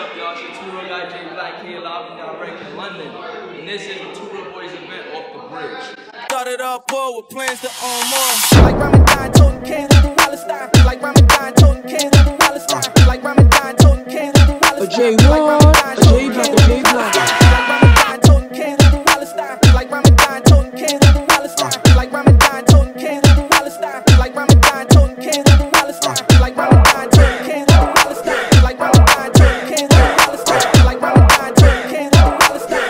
up, y'all? It's your Two Real Guy J Black here, live and direct in London. And this is the Two Real Boys event off the bridge. Started off poor with plans to own more. Like Ramadan, toting cans through Palestine. Like Ramadan, toting cans through Palestine. Like Ramadan, toting cans through Palestine. A J1, a J Black, a J Black. Like Ramadan, toting cans through Palestine. Like Ramadan, toting cans through Palestine. Like Ramadan, toting cans through Palestine. Like Ramadan, toting cans through Palestine. Like Ramadan, toting cans through Palestine. Like Ramadan, toting cans through Palestine. Like Ramadan, toting cans through Palestine.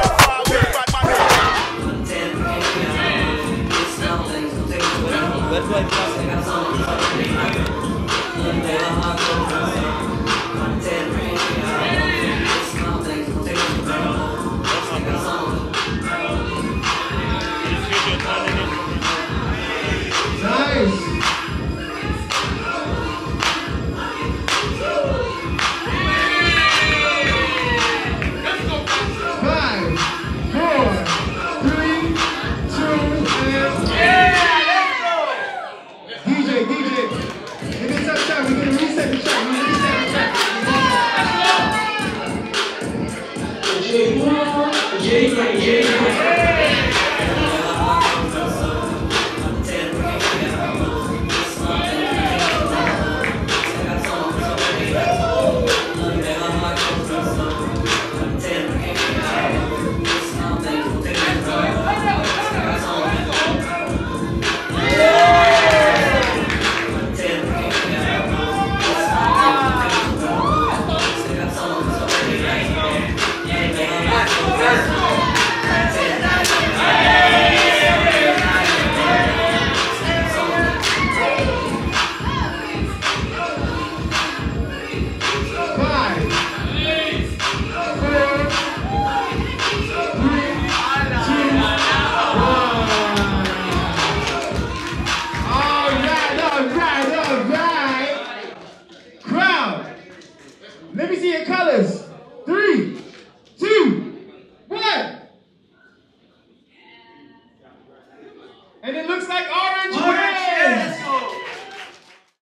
Let's play Let me see your colors. 3, 2, 1. And it looks like orange.